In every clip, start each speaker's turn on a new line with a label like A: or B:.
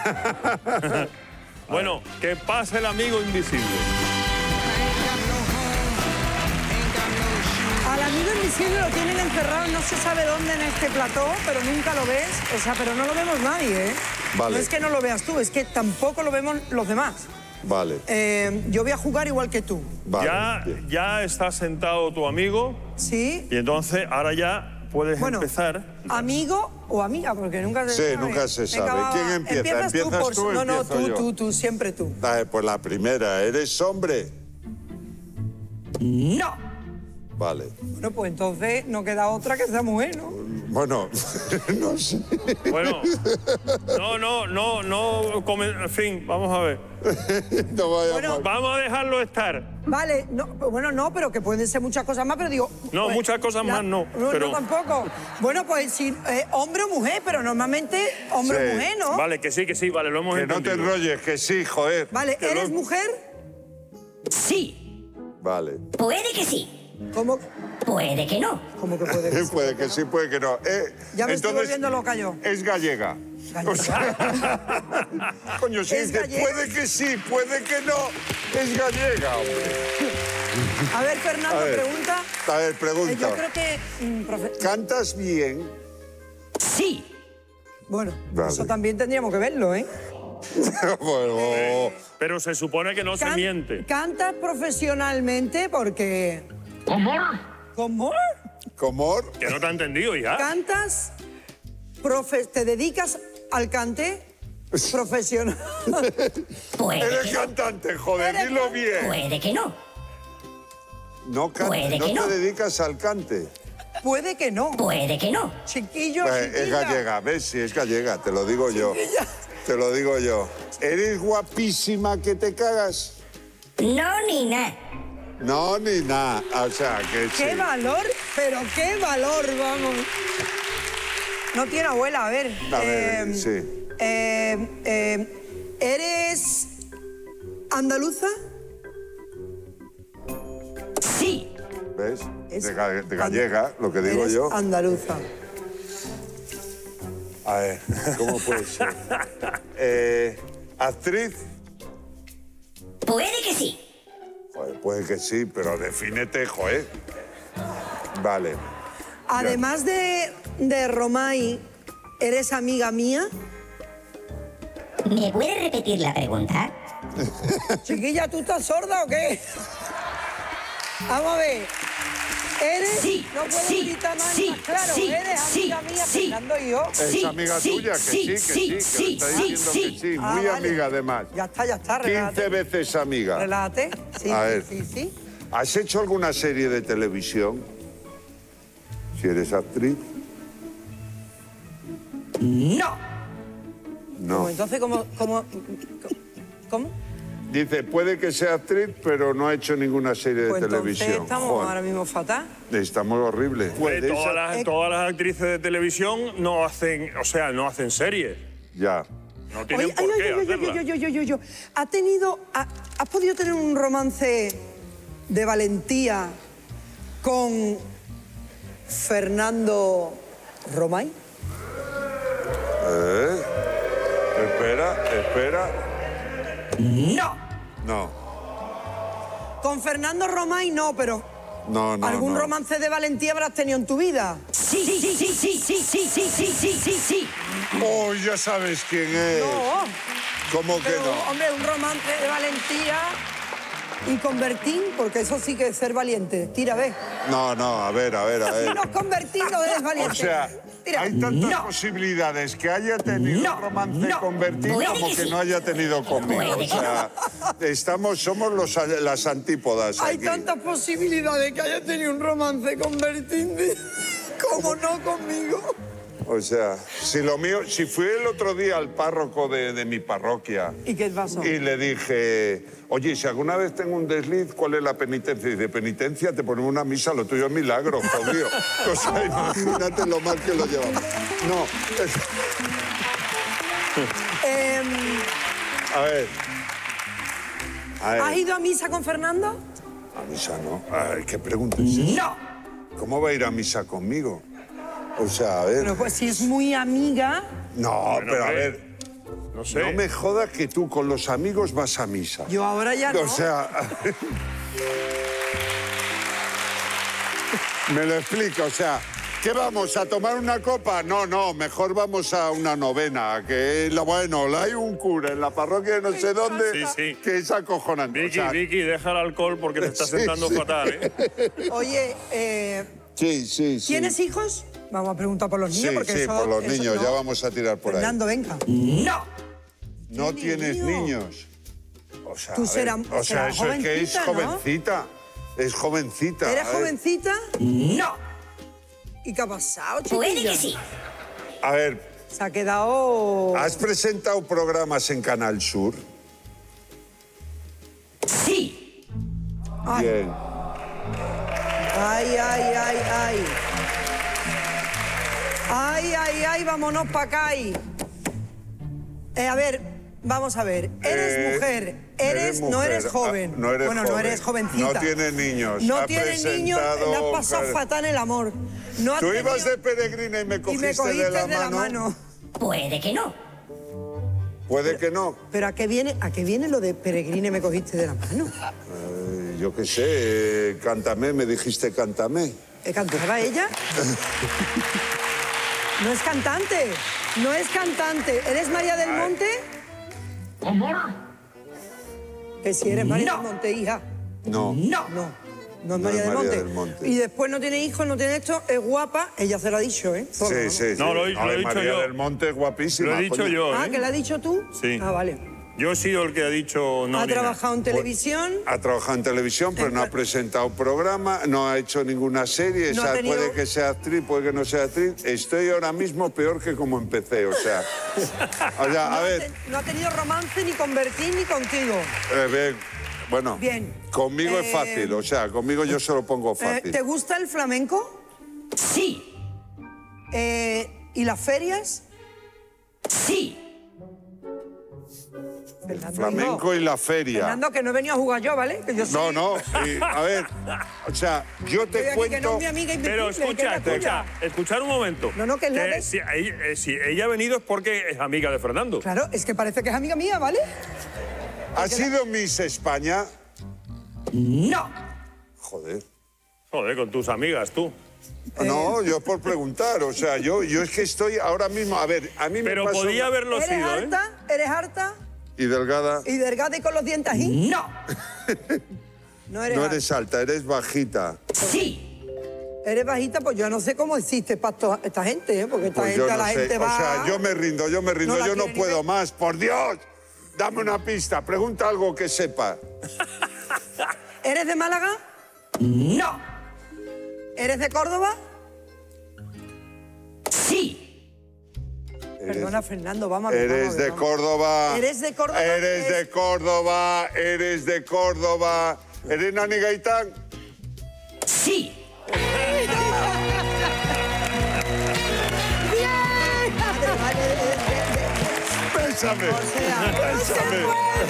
A: Bueno, que pase el amigo invisible.
B: Al amigo invisible lo tienen encerrado, no se sabe dónde en este plató, pero nunca lo ves. O sea, pero no lo vemos nadie, ¿eh?
C: Vale.
B: No es que no lo veas tú, es que tampoco lo vemos los demás.
C: Vale.
B: Yo voy a jugar igual que tú.
C: Vale.
A: Ya está sentado tu amigo.
B: Sí.
A: Y entonces ahora ya puedes empezar.
B: Amigo o amiga, porque nunca se sabe.
C: Nunca se sabe.
B: Venga,
C: ¿Quién empieza?
B: Empiezas tú,
C: ¿Empiezas tú o
B: No,
C: empiezo yo?
B: tú, siempre tú.
C: Pues la primera, ¿eres hombre?
B: No.
C: Vale.
B: Bueno, pues entonces no queda otra que sea mujer, ¿no?
C: Bueno, no sé.
A: Bueno, en fin, vamos a ver.
C: No vaya
B: Bueno,
A: vamos a dejarlo estar.
B: Vale, no, bueno, no, pero que pueden ser muchas cosas más, pero digo...
A: No,
B: pues,
A: muchas cosas más no. Pero...
B: No, tampoco. Bueno, pues sí, hombre o mujer, pero normalmente hombre o mujer, ¿no?
A: Vale, que sí, vale, lo hemos
C: Que
A: entendido.
C: no te enrolles, que sí, joder.
B: Vale, ¿eres mujer?
D: Sí.
C: Vale.
D: Puede que sí.
B: ¿Cómo?
D: Puede que no.
B: ¿Cómo que puede que sí?
C: Puede que sí, puede que no.
B: Ya me estoy
C: entonces,
B: volviendo loca yo.
C: Es gallega.
B: ¿Gallega?
C: O sea, coño, sí,
B: ¿Es gallega?
C: puede que sí, puede que no. Es gallega, hombre.
B: A ver, Fernando, pregunta.
C: A ver, pregunta.
B: Yo creo que...
C: ¿Cantas bien?
D: Sí.
B: Bueno,
C: Vale.
B: eso también tendríamos que verlo, ¿eh?
C: Bueno.
A: Pero se supone que no se miente.
B: ¿Cantas profesionalmente? Porque...
D: ¿Cómo?
B: ¿Cómo?
C: ¿Comor?
A: Que no te ha entendido, hija.
B: ¿Cantas? ¿Te dedicas al cante? Profesional.
C: Eres cantante, joder, dilo bien.
D: Puede que no.
C: No,
D: Puede
C: no
D: que no.
C: te dedicas al cante.
B: Puede que no.
D: Puede que no.
B: Chiquillo,
C: Es
B: chiquilla.
C: gallega, ¿ves? Sí, es gallega, te lo digo yo. Te lo digo yo. ¿Eres guapísima que te cagas?
D: No, ni nada.
C: No, ni nada. O sea, que sí.
B: ¡Qué valor! Pero qué valor, vamos. No tiene abuela, a ver.
C: A ver, sí.
B: ¿Eres andaluza?
D: Sí.
C: ¿Ves?
B: Es
C: De gallega, lo que digo
B: Eres
C: yo.
B: andaluza.
C: A ver, ¿cómo puede ser? ¿Actriz?
D: Puede que sí.
C: Joder, puede que sí, pero defínete, joder. Vale.
B: Además de Romay, ¿eres amiga mía?
D: ¿Me puede repetir la pregunta?
B: Chiquilla, ¿tú estás sorda o qué? Vamos a ver. ¿Eres?
D: Sí,
B: no puedo
D: sí,
B: gritar más,
D: sí,
B: más claro.
D: sí,
B: ¿Eres
D: sí,
B: amiga mía,
D: sí.
B: Fernando y yo?
C: Es amiga tuya, que sí, que está diciendo que sí. Muy
B: vale.
C: amiga, además.
B: Ya está,
C: 15
B: relájate.
C: veces amiga.
B: Relájate. Sí,
C: A ver.
B: sí.
C: ¿Has hecho alguna serie de televisión? Si eres actriz.
D: No.
C: No.
B: Entonces, ¿cómo?
C: Dice, puede que sea actriz, pero no ha hecho ninguna serie de
B: Pues entonces
C: televisión.
B: estamos
C: Joder,
B: ahora mismo fatal.
C: estamos horribles.
A: Pues todas las actrices de televisión no hacen series.
C: Ya.
A: No tienen por qué hacerlas.
B: ¿Has podido tener un romance de valentía con Fernando Romay?
C: Espera.
D: No.
C: No.
B: Con Fernando Romay no, pero
C: No.
B: ¿algún romance de valentía habrás tenido en tu vida?
D: Sí.
C: Oh, ya sabes quién es.
B: No.
C: ¿Cómo que
B: Pero,
C: no?
B: hombre, un romance de valentía y con Bertín, porque eso sí que es ser valiente. Tira, ve.
C: No, a ver.
B: Si nos convertimos eres valiente.
C: O sea,
B: Tira.
C: hay tantas posibilidades que haya tenido un romance con Bertín como que no haya tenido conmigo. O sea, somos las antípodas
B: Hay
C: aquí.
B: tantas posibilidades que haya tenido un romance con Bertín como no conmigo.
C: O sea, si fui el otro día al párroco de mi parroquia.
B: ¿Y qué pasó?
C: Y le dije, oye, si alguna vez tengo un desliz, ¿cuál es la penitencia? Y dice, penitencia, te ponemos una misa, lo tuyo es milagro, jodido. O sea, imagínate lo mal que lo llevamos. No. A ver.
B: ¿Has ido a misa con Fernando?
C: A misa no. Ay, ¿qué pregunta es esa?
D: No.
C: ¿Cómo va a ir a misa conmigo? O sea, a ver.
B: Pero pues si es muy amiga.
C: No, pero a ver.
A: No sé.
C: No me jodas que tú con los amigos vas a misa.
B: Yo ahora ya no.
C: O sea... Me lo explico, o sea... ¿Qué vamos, a tomar una copa? No, no, mejor vamos a una novena, que es bueno, hay un cura en la parroquia de no sé dónde, que es acojonante.
A: Vicky,
C: o sea,
A: Vicky, deja el alcohol porque te estás sentando fatal, ¿eh?
B: Oye,
C: sí.
B: ¿tienes hijos? Vamos a preguntar por los niños.
C: Sí,
B: porque
C: sí,
B: eso,
C: por los
B: eso
C: niños,
B: no.
C: ya vamos a tirar por
B: Fernando, venga.
D: No.
C: No tienes
B: niño?
C: niños. O sea,
B: Tú
C: a ver,
B: serás
C: o sea, eso es que es
B: jovencita, ¿no?
C: jovencita. Es jovencita.
B: ¿Eres jovencita?
D: No.
B: ¿Y qué ha pasado,
D: Puede
B: chiquilla?
D: que sí.
C: A ver,
B: Se ha quedado...
C: ¿has presentado programas en Canal Sur?
D: Sí.
B: Ay.
C: Bien.
B: Ay, vámonos para acá. A ver, vamos a ver. Eres mujer, no eres joven.
C: No eres
B: bueno,
C: joven.
B: no eres jovencita.
C: No tienes niños.
B: No
C: Ha
B: tienes niños,
C: presentado-
B: le has pasado fatal el amor. No has
C: Tú ibas
B: tenido-
C: de peregrina y me
B: y
C: cogiste,
B: me cogiste
C: de la mano.
D: Puede que no.
C: Puede que no.
B: Pero ¿a qué viene lo de peregrina y me cogiste de la mano?
C: Yo qué sé, cántame, me dijiste cántame.
B: ¿Cantaba ella? No es cantante, no es cantante. ¿Eres María del Monte? Que si eres María del Monte, hija.
C: No.
D: No.
B: No es María,
C: María
B: del,
C: del
B: Monte.
C: Monte.
B: Y después no tiene hijos, no tiene esto, es guapa. Ella se lo ha dicho, ¿eh? Todo,
C: Sí,
B: ¿no?
C: sí, sí.
A: No, lo he dicho
C: María
A: yo.
C: del Monte es guapísima.
A: Lo he dicho
C: coño.
A: yo,
B: Ah,
A: ¿eh?
B: ¿que lo has dicho tú?
A: Sí.
B: Ah, vale.
A: Yo he sido el que ha dicho no.
B: ha
A: ni nada.
B: trabajado en televisión.
C: Ha trabajado en televisión, pero no ha presentado programa, no ha hecho ninguna serie.
B: No
C: o sea,
B: ha tenido-
C: puede que sea actriz, puede que no sea actriz. Estoy ahora mismo peor que como empecé, o sea. A ver,
B: No ha tenido romance ni con Bertín ni contigo.
C: bien, bueno.
B: Bien.
C: Conmigo es fácil, o sea, conmigo yo se lo pongo fácil.
B: ¿Te gusta el flamenco?
D: Sí.
B: ¿Y las ferias?
D: Sí.
B: Fernando,
C: Flamenco y la feria.
B: Fernando, que no he venido a jugar yo, ¿vale? Que yo soy...
C: No, a ver, o sea, yo
B: Estoy
C: te
B: aquí, que no
C: cuento...
B: es mi amiga
A: Pero
B: invisible, que es la tuya.
A: escuchar un momento.
B: No, que es la de-
A: si ella ha venido es porque es amiga de Fernando.
B: Claro, es que parece que es amiga mía, ¿vale?
C: ¿Has sido Miss España?
D: No.
C: Joder.
A: Joder, con tus amigas, tú.
C: No, yo por preguntar, o sea, yo es que estoy ahora mismo, a ver, a mí
A: Pero
C: me pasó...
A: podía haberlo
B: ¿Eres
A: sido, ¿eh?
B: harta? ¿Eres harta?
C: Y delgada,
B: ¿Y delgada y con los dientes ahí?
D: No.
B: No eres
C: no
B: harta.
C: eres alta, eres bajita.
D: Sí.
B: Eres bajita, pues yo no sé cómo hiciste para esta gente, ¿eh? Porque esta
C: Pues
B: gente,
C: yo
B: a
C: no
B: la
C: sé,
B: gente va...
C: o sea, yo me rindo,
B: No la
C: yo no
B: quiere ni
C: puedo
B: ver.
C: más, por Dios. Dame una pista, pregunta algo que sepa.
B: ¿Eres de Málaga?
D: No.
B: ¿Eres de Córdoba?
D: Sí.
B: Perdona, Fernando, vamos a ver.
C: Eres de Córdoba.
B: ¿Eres de Córdoba?
C: Eres de Córdoba, eres de Córdoba. ¿Eres Nani Gaitán?
D: Sí.
C: Pésame. Pésame.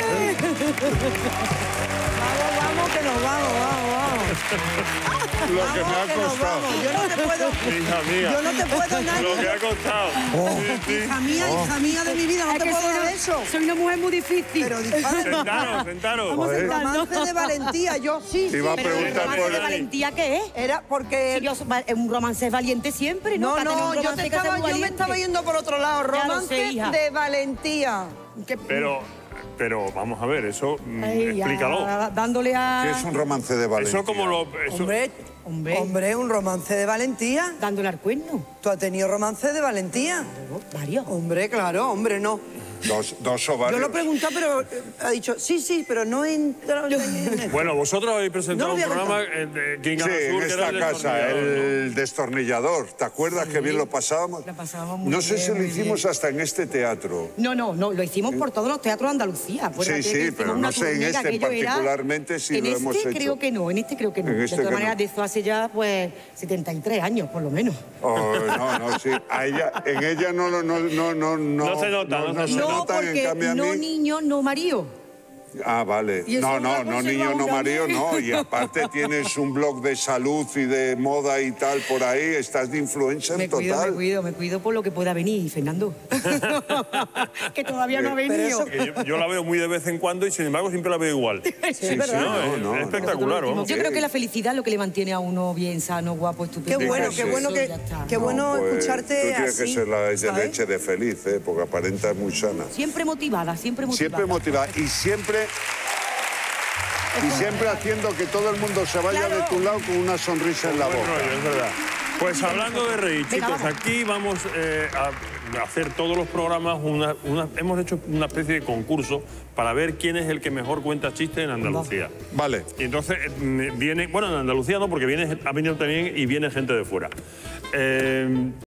B: Vamos, que nos vamos.
C: Lo que me ha
B: Que nos
C: costado.
B: vamos. Yo no te puedo...
A: Hija mía.
B: Yo no te puedo, Nani.
A: Lo que ha costado. Sí, sí.
B: Hija mía de mi vida, no
E: Es
B: te
E: que
B: puedo dar eso.
E: soy una mujer muy difícil.
B: Pero dispara.
A: Sentaros.
B: Romance de valentía, yo sí.
C: Te iba a
B: sí.
E: Pero el
C: preguntar
E: romance
C: por...
E: de valentía, ¿qué es?
B: Era porque...
E: Si yo, un romance es valiente siempre, ¿no?
B: No,
E: Para tener un
B: yo
E: romance hay que ser
B: me
E: valiente.
B: estaba yendo por otro lado.
E: Ya lo
B: Romance
E: sé, hija.
B: de valentía.
A: Pero vamos a ver, eso
E: Ay, ya,
A: explícalo.
E: dándole a...
C: ¿Qué es un romance de valentía?
A: Eso como lo. Eso,
B: Hombre, un romance de valentía.
E: Dándole al cuerno.
B: ¿Tú has tenido romance de valentía?
E: Varios.
B: Hombre, claro, hombre, no.
C: Dos ovarios.
B: Yo lo he preguntado, pero ha dicho, sí, pero no entra en...
A: Bueno, vosotros habéis presentado
B: No lo
A: un
B: voy a
A: programa de King
C: Sí,
A: Sur,
C: en
A: que era
C: esta
A: el
C: casa,
A: destornillador, ¿no?
C: el destornillador. ¿Te acuerdas que bien lo pasábamos?
E: Lo pasábamos muy
C: No sé
E: bien,
C: si lo
E: muy
C: hicimos hasta en este teatro.
E: No, lo hicimos por todos los teatros de Andalucía.
C: Sí, sí, pero no sé en este particularmente si lo hemos hecho.
E: En este creo que no.
C: En
E: De
C: este
E: todas
C: que
E: maneras,
C: no.
E: de eso hace ya, pues, 73 años, por lo menos.
C: Oh, no, sí. En ella no
A: No se nota, no se
C: se
E: No,
C: nota, en
E: porque
C: cambio a
E: no
C: mí.
E: niño, no marido.
C: Ah, vale.
E: ¿Y eso
C: No,
E: lo ha
C: no, no,
E: conservado
C: niño, no,
E: también?
C: Mario, no. Y aparte tienes un blog de salud y de moda y tal por ahí. Estás de influencer
E: Me cuido,
C: total.
E: me cuido por lo que pueda venir, Fernando. Que todavía no ha
B: Pero
E: venido.
B: eso-
A: Que yo la veo muy de vez en cuando y sin embargo siempre la veo igual.
B: Sí, es verdad.
A: No, es espectacular, vamos.
E: Yo creo que la felicidad es lo que le mantiene a uno bien sano, guapo, estupendo.
B: Qué bueno,
C: Sí,
B: qué
C: sí.
B: bueno,
E: Eso ya está.
B: qué bueno
C: Pues,
B: escucharte
C: tú tienes
B: así.
C: que ser la de
B: ¿sabes?
C: leche de feliz, porque aparentas muy sana.
E: Siempre motivada, siempre motivada.
C: Siempre motivada y siempre haciendo que todo el mundo se vaya
B: Claro.
C: de tu lado con una sonrisa en la
A: Buen
C: boca.
A: rollo, es verdad. Pues hablando de reír,
E: Venga,
A: chicos,
E: vamos.
A: aquí vamos a hacer todos los programas, hemos hecho una especie de concurso para ver quién es el que mejor cuenta chistes en Andalucía.
C: Vale.
A: Y entonces viene, bueno, en Andalucía no, porque ha venido también y viene gente de fuera.